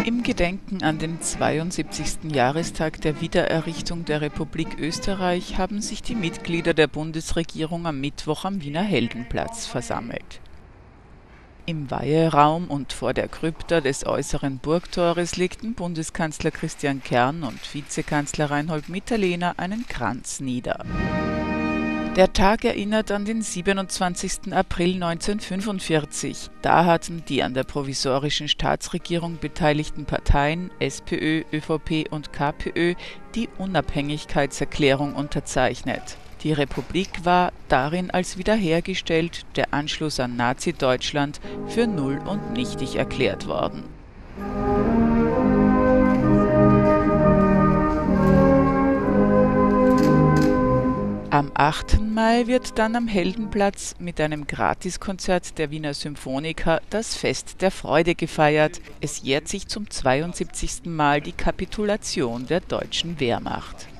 Im Gedenken an den 72. Jahrestag der Wiedererrichtung der Republik Österreich haben sich die Mitglieder der Bundesregierung am Mittwoch am Wiener Heldenplatz versammelt. Im Weiheraum und vor der Krypta des äußeren Burgtores legten Bundeskanzler Christian Kern und Vizekanzler Reinhold Mitterlehner einen Kranz nieder. Der Tag erinnert an den 27. April 1945. Da hatten die an der provisorischen Staatsregierung beteiligten Parteien SPÖ, ÖVP und KPÖ die Unabhängigkeitserklärung unterzeichnet. Die Republik war darin als wiederhergestellt, der Anschluss an Nazi-Deutschland für null und nichtig erklärt worden. Am 8. Mai wird dann am Heldenplatz mit einem Gratiskonzert der Wiener Symphoniker das Fest der Freude gefeiert. Es jährt sich zum 72. Mal die Kapitulation der deutschen Wehrmacht.